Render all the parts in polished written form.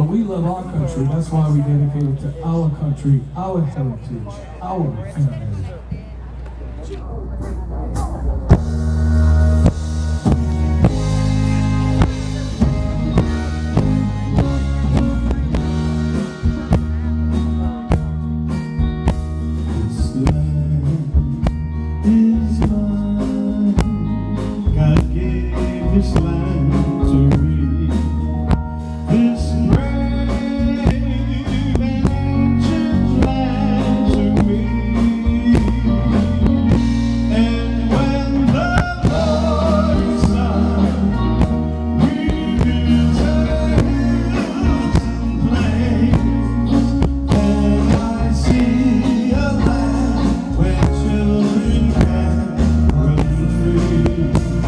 we love our country. That's why we dedicate it to our country, our heritage, our family. This land to me, this brave and ancient land to me. And when the morning sun reveals her hills and plains, and I see a land where children can run free.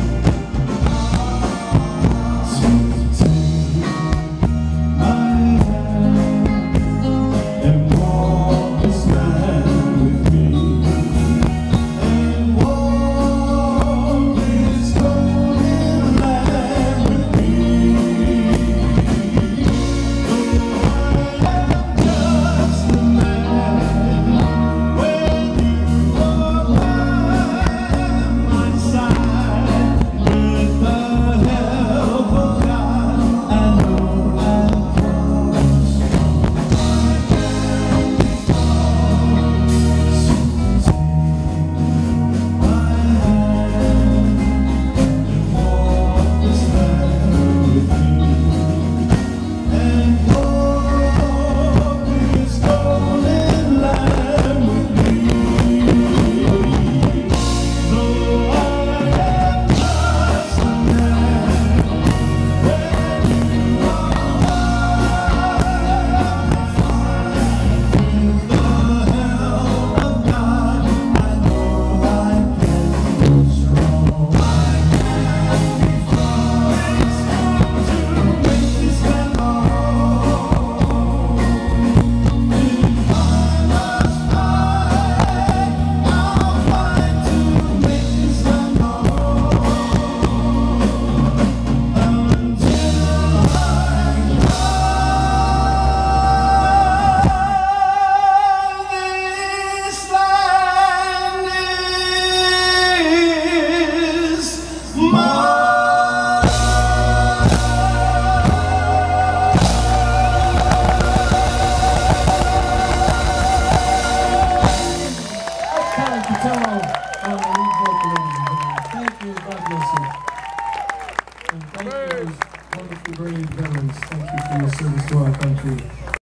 Thank you, God bless you. And thank you, wonderful brave veterans. Thank you for your service to our country.